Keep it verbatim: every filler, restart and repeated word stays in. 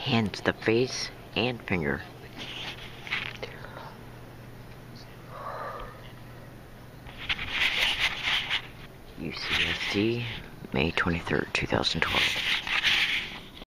hands, the face, and finger. U C S D, May twenty-third, two thousand twelve.